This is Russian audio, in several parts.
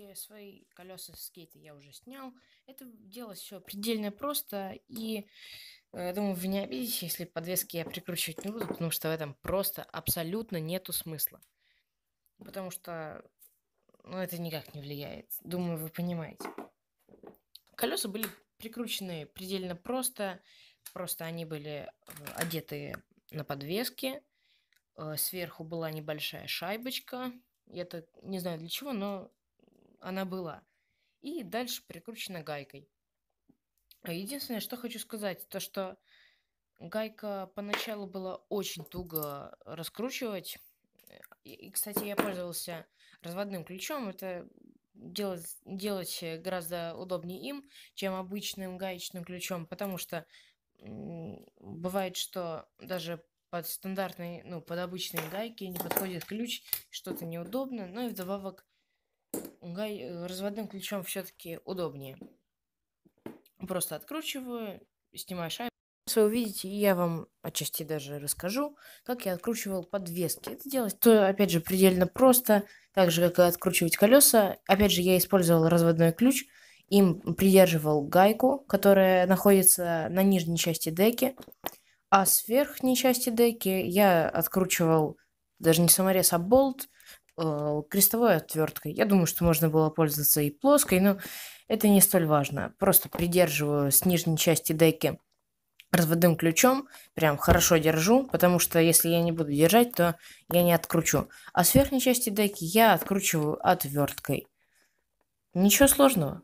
свои колеса с скейта я уже снял. Это делать все предельно просто. И думаю, вы не обидитесь, если подвески я прикручивать не буду, потому что в этом просто абсолютно нету смысла. Потому что это никак не влияет. Думаю, вы понимаете. Колеса были прикручены предельно просто. Просто они были одеты на подвеске. Сверху была небольшая шайбочка. Я-то не знаю для чего, но она была. И дальше прикручена гайкой. Единственное, что хочу сказать, то что гайка поначалу была очень туго раскручивать. И, кстати, я пользовался разводным ключом. Это делать гораздо удобнее им, чем обычным гаечным ключом, потому что бывает, что даже под стандартной, под обычные гайки не подходит ключ, что-то неудобно, но и вдобавок разводным ключом все-таки удобнее. Просто откручиваю, снимаю шайбу. Вы увидите, и я вам отчасти даже расскажу, как я откручивал подвески. Это делать, опять же, предельно просто, так же, как и откручивать колеса. Опять же, я использовал разводной ключ, им придерживал гайку, которая находится на нижней части деки, а с верхней части деки я откручивал даже не саморез, а болт крестовой отверткой. Я думаю, что можно было пользоваться и плоской, но это не столь важно. Просто придерживаю с нижней части деки разводным ключом, прям хорошо держу, потому что если я не буду держать, то я не откручу. А с верхней части деки я откручиваю отверткой. Ничего сложного.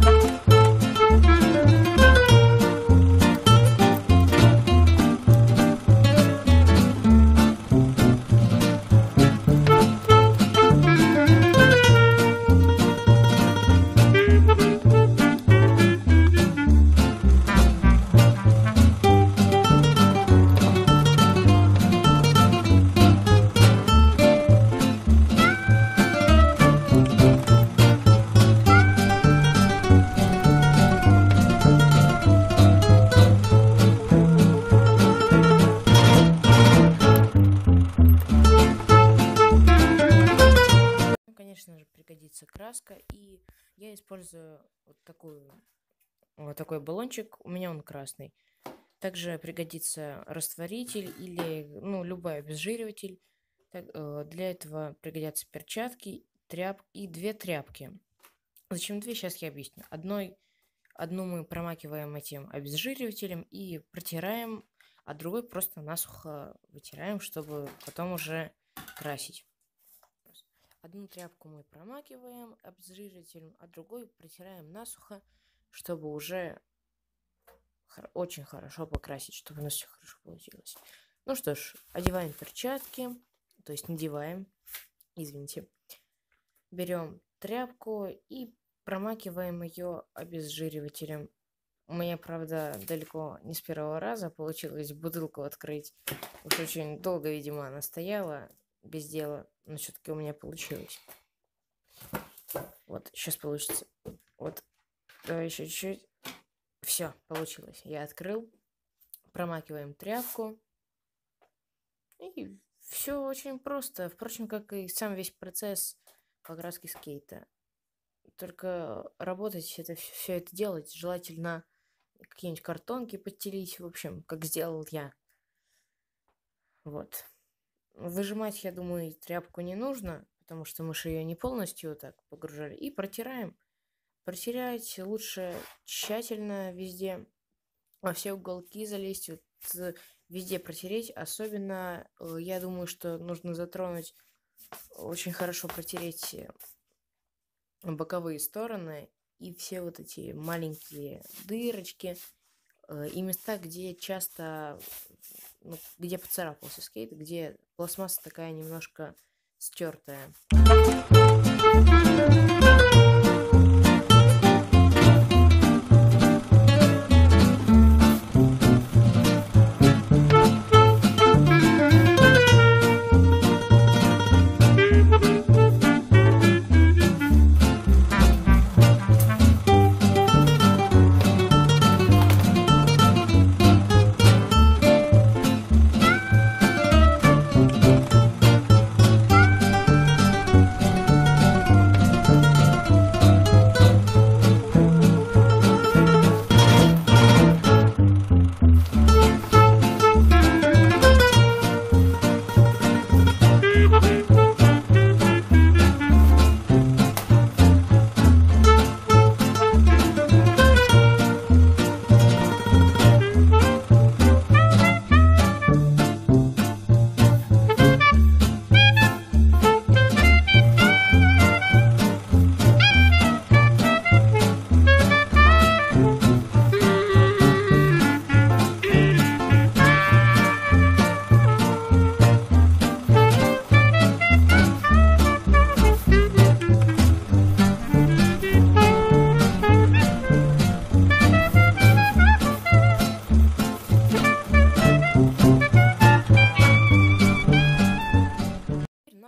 Конечно же, пригодится краска, и я использую вот такой баллончик, у меня он красный. Также пригодится растворитель или любой обезжириватель. Для этого пригодятся перчатки, и 2 тряпки. Зачем 2? Сейчас я объясню. Одну мы промакиваем этим обезжиривателем и протираем, а другой просто насухо вытираем, чтобы потом уже красить. Одну тряпку мы промакиваем обезжиривателем, а другой протираем насухо, чтобы уже очень хорошо покрасить, чтобы у нас все хорошо получилось. Ну что ж, одеваем перчатки, то есть надеваем, извините. Берем тряпку и промакиваем ее обезжиривателем. У меня, правда, далеко не с первого раза получилось бутылку открыть. Уж очень долго, видимо, она стояла без дела, но все-таки у меня получилось. Вот, сейчас получится. Вот, давай еще чуть-чуть. Все, получилось. Я открыл. Промакиваем тряпку. И все очень просто. Впрочем, как и сам весь процесс покраски скейта. Только работать все это делать желательно какие-нибудь картонки подстелить, в общем, как сделал я. Вот. Выжимать, я думаю, тряпку не нужно, потому что мы же ее не полностью так погружали. И протираем. Протирать лучше тщательно везде, во все уголки залезть, везде протереть. Особенно, я думаю, что нужно затронуть, очень хорошо протереть боковые стороны и все вот эти маленькие дырочки и места, где часто, где поцарапался скейт, где пластмасса такая немножко стертая.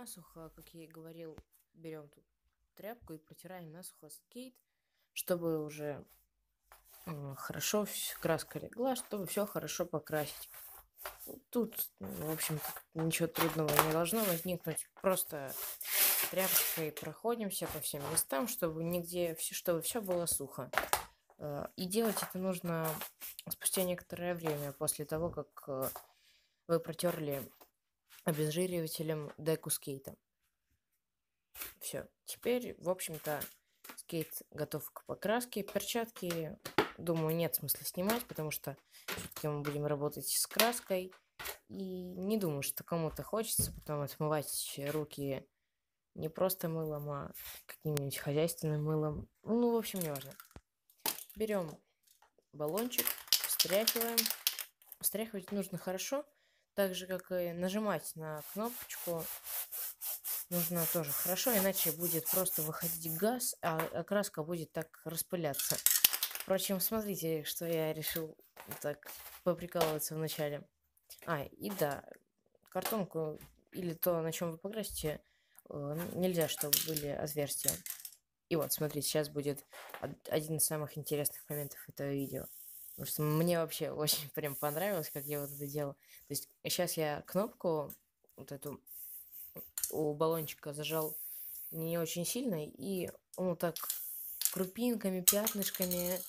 насухо, как я и говорил, берем тут тряпку и протираем насухо скейт, чтобы уже хорошо краска легла, чтобы все хорошо покрасить. Тут, в общем-то, ничего трудного не должно возникнуть. Просто тряпкой проходимся по всем местам, чтобы нигде, чтобы все было сухо. И делать это нужно спустя некоторое время после того, как вы протерли обезжиривателем деку скейта. Все. Теперь, в общем-то, скейт готов к покраске. Перчатки, думаю, нет смысла снимать, потому что все-таки мы будем работать с краской. И не думаю, что кому-то хочется потом отмывать руки не просто мылом, а каким-нибудь хозяйственным мылом. Ну, в общем, не важно. Берем баллончик, встряхиваем. Встряхивать нужно хорошо, так же, как и нажимать на кнопочку. Нужно тоже хорошо, иначе будет просто выходить газ, а краска будет так распыляться. Впрочем, смотрите, что я решил так поприкалываться вначале. И да, картонку или то, на чем вы покрасите, нельзя, чтобы были отверстия. И вот, смотрите, сейчас будет один из самых интересных моментов этого видео. Потому что мне вообще очень прям понравилось, как я вот это делал. То есть сейчас я кнопку вот эту у баллончика зажал не очень сильно, и он вот так крупинками, пятнышками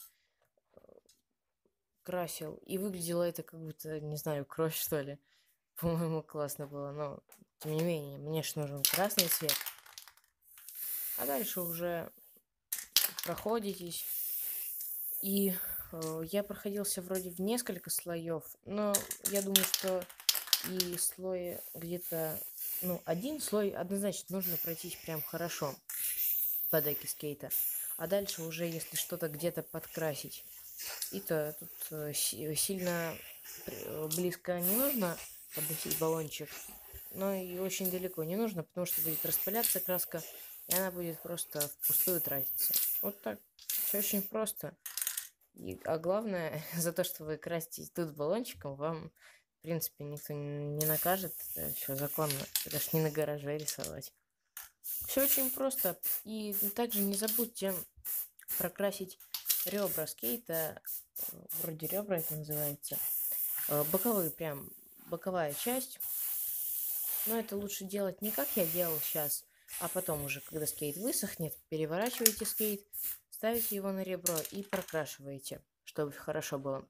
красил. И выглядело это как будто, не знаю, кровь, что ли. По-моему, классно было, но тем не менее, мне же нужен красный цвет. А дальше уже проходитесь. И я проходился вроде в несколько слоев, но я думаю, что и слой где-то, один слой однозначно нужно пройтись прям хорошо по деке скейта. А дальше уже, если что-то где-то подкрасить. И то тут сильно близко не нужно подносить баллончик, но и очень далеко не нужно, потому что будет распыляться краска, и она будет просто впустую тратиться. Вот так. Все очень просто. А главное, за то, что вы краситесь тут баллончиком, вам, в принципе, никто не накажет. Это все законно. Это ж не на гараже рисовать. Все очень просто. И также не забудьте прокрасить ребра скейта. Вроде ребра это называется. Боковые, прям боковая часть. Но это лучше делать не как я делал сейчас, а потом уже, когда скейт высохнет, переворачиваете скейт, ставите его на ребро и прокрашиваете, чтобы хорошо было.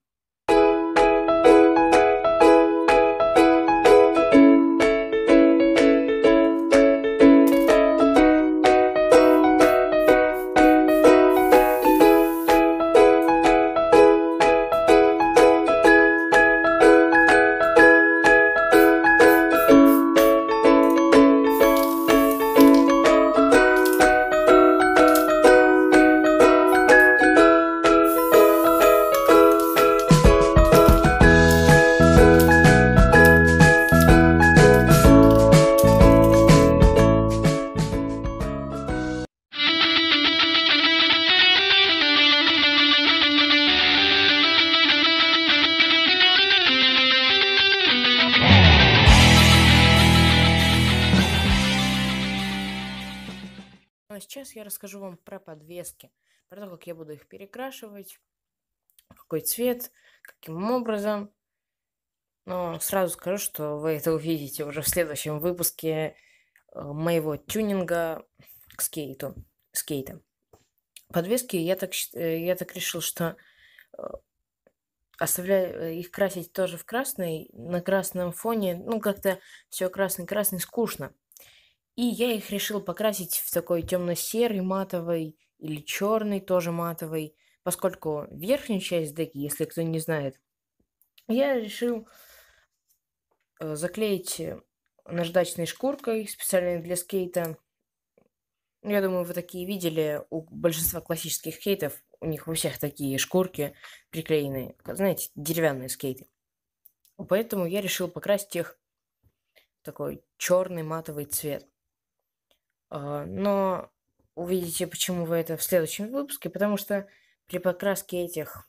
А сейчас я расскажу вам про подвески, про то, как я буду их перекрашивать, какой цвет, каким образом. Но сразу скажу, что вы это увидите уже в следующем выпуске моего тюнинга к скейта. Подвески я так решил, что оставляю их красить тоже в красный, на красном фоне, как-то все красный-красный скучно. И я их решил покрасить в такой темно-серый матовый или черный тоже матовый, поскольку верхнюю часть деки, если кто не знает, я решил заклеить наждачной шкуркой, специальной для скейта. Я думаю, вы такие видели у большинства классических скейтов, у них у всех такие шкурки приклеенные, знаете, деревянные скейты. Поэтому я решил покрасить их в такой черный матовый цвет. Но увидите, почему вы это в следующем выпуске, потому что при покраске этих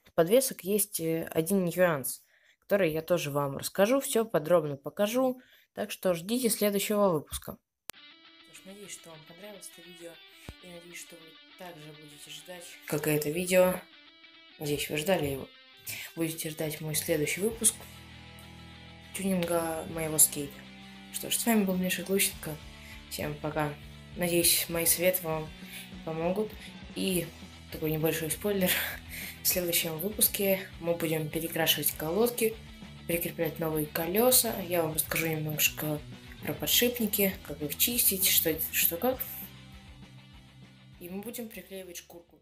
подвесок есть один нюанс, который я тоже вам расскажу, все подробно покажу. Так что ждите следующего выпуска. Что ж, надеюсь, что вам понравилось это видео. И надеюсь, что вы также будете ждать, как и это видео. Надеюсь, вы ждали его. Будете ждать мой следующий выпуск тюнинга моего скейта. Что ж, с вами был Миша Глущенко. Всем пока. Надеюсь, мои советы вам помогут. И такой небольшой спойлер. В следующем выпуске мы будем перекрашивать колодки, прикреплять новые колеса. Я вам расскажу немножко про подшипники, как их чистить, что как. И мы будем приклеивать шкурку.